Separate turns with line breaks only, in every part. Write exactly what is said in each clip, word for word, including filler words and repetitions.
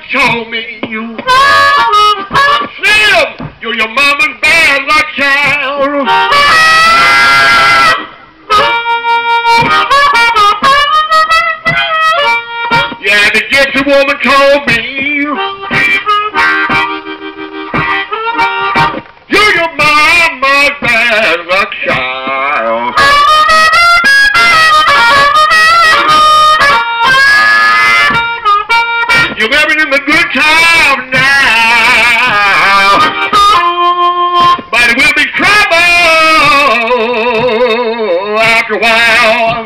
told me you. Slim, you're your mama's bad luck child. Yeah, the gypsy woman told me you're your mama's bad luck child. You're living in the good time now, but it will be trouble after a while.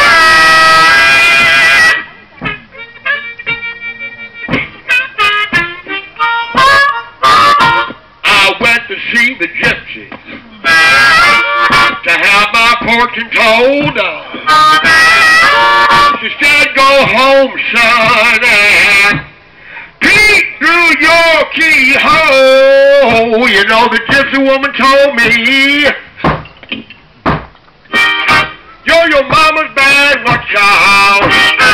I went to see the gypsies to have my fortune told. She said, go home, son, and peek through your keyhole. You know, the gypsy woman told me you're your mama's bad luck child.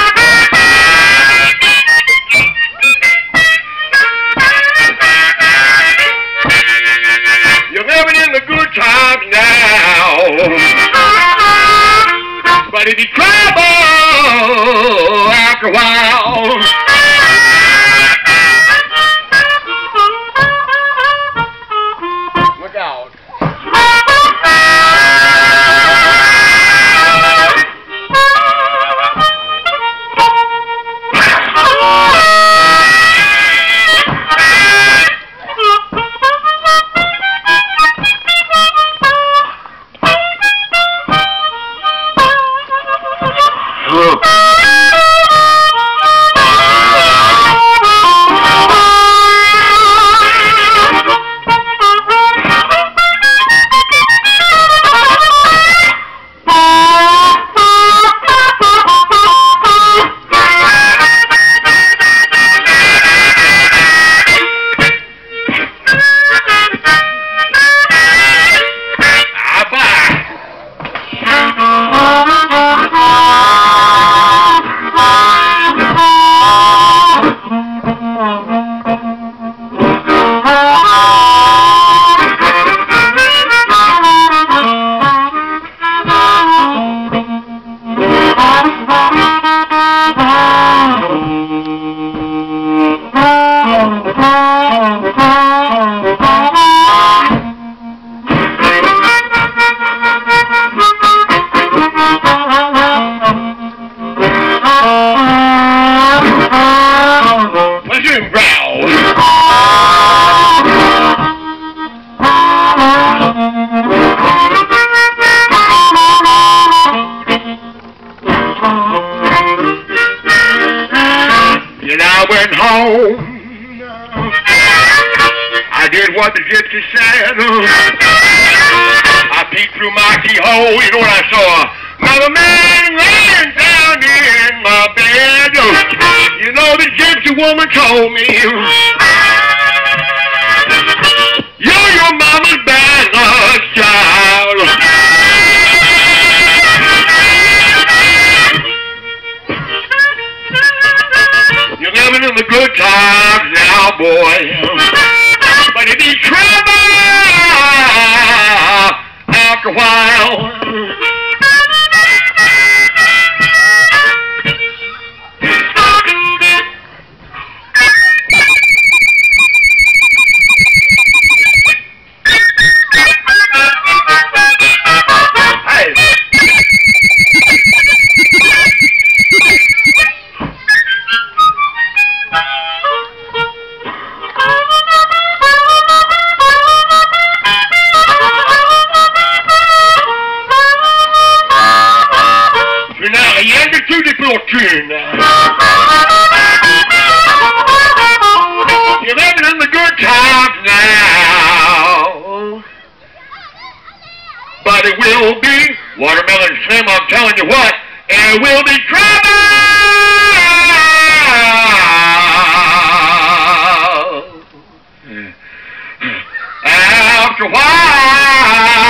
You're living in the good times now, but if you trouble after a while. Look out. And I went home. I did what the gypsy said. I peeked through my keyhole. You know what I saw? Another man laying down in my bed. You know the gypsy woman told me you're your mama's bad luck child. You're living in the good times now, boy, but it be trouble after a while. You're living in the good times now, but it will be Watermelon Slim, I'm telling you what, it will be trouble after a while.